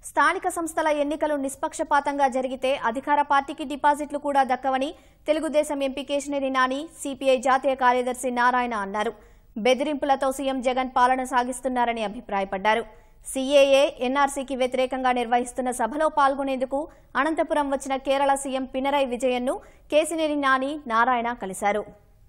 స్థానిక సంస్థల ఎన్నికలు నిష్పక్షపాతంగా జరిగితే అధికార పార్టీకి డిపాజిట్లు కూడా దక్కవని తెలుగుదేశం ఎంపీ కేశినేని నాని సిపిఐ జాతీయ కార్యదర్శి నారాయణ అన్నారు. బెదిరింపులతో సీఎం జగన్ పాలన సాగిస్తున్నారని అభిప్రాయపడ్డారు. సీఏఏ ఎన్ఆర్సీకి వ్యతిరేకంగా నిర్వహిస్తున్న సభలో పాల్గొనేందుకు అనంతపురం వచ్చిన కేరళ సీఎం పినరై విజయన్ను కేశినేని నాని నారాయణ కలిశారు.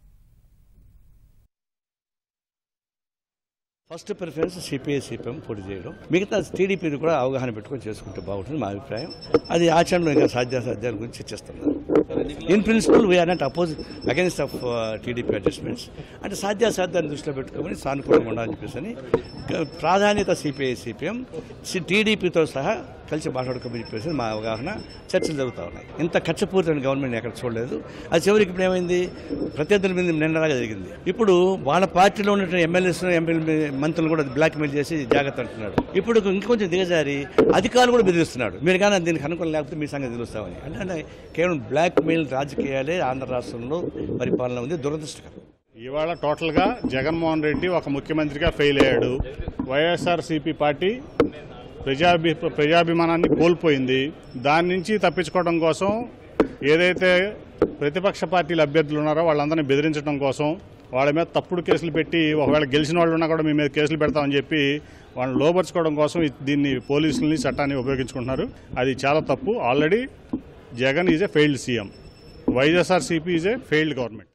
ఫస్ట్ ప్రిఫరెన్స్ సిపిఐ సిపిఎం పోటీ చేయడం, మిగతా టీడీపీని కూడా అవగాహన పెట్టుకొని చేసుకుంటే బాగుంటుంది మా అభిప్రాయం. అది ఆచరణలో ఇంకా సాధ్యాసాధ్యాల గురించి చర్చిస్తున్నారు. In principle we are not against of TDP adjustments, అంటే సాధ్యాసాధ్యాన్ని దృష్టిలో పెట్టుకోమని సానుకూలంగా ఉండాలని చెప్పేసి ప్రాధాన్యత సిపిఐ సిపిఎం టీడీపీతో సహా కలిసి మాట్లాడుకోమని చెప్పేసి మా అవగాహన చర్చలు జరుగుతూ ఉన్నాయి. ఇంత కక్షపూరితమైన గవర్నమెంట్ ఎక్కడ చూడలేదు. అది చివరికి ఇప్పుడు ఏమైంది, ప్రత్యర్థుల మీద నిన్నలాగా జరిగింది. ఇప్పుడు వాళ్ళ పార్టీలో ఉన్న ఎమ్మెల్యేస్ ఎంపీ మంత్రులు కూడా బ్లాక్మెయిల్ చేసి జాగ్రత్త అంటున్నాడు. ఇప్పుడు ఇంకొంచెం దిగజారి అధికారులు కూడా బెదిరిస్తున్నాడు. మీరు కానీ దీనికి అనుకూలం లేకపోతే మీ సంగతి తెలుస్తామని. అంటే కేవలం బ్లాక్మెయిల్ రాజకీయాలే ఆంధ్ర రాష్ట్రంలో పరిపాలన ఉంది. దురదృష్టకరం. ఇవాళ టోటల్గా జగన్మోహన్ రెడ్డి ఒక ముఖ్యమంత్రిగా ఫెయిల్ అయ్యాడు. వైఎస్ఆర్సీపీ పార్టీ ప్రజాభిమానాన్ని కోల్పోయింది. దాని నుంచి తప్పించుకోవడం కోసం ఏదైతే ప్రతిపక్ష పార్టీల అభ్యర్థులు ఉన్నారో వాళ్ళందరినీ బెదిరించడం కోసం వాళ్ళ మీద తప్పుడు కేసులు పెట్టి ఒకవేళ గెలిచిన వాళ్ళు ఉన్నా కూడా మీ మీద కేసులు పెడతామని చెప్పి వాళ్ళని లోపరుచుకోవడం కోసం దీన్ని పోలీసులని చట్టాన్ని ఉపయోగించుకుంటున్నారు. అది చాలా తప్పు. Already Jagan is a failed CM. YSRCP is a failed government.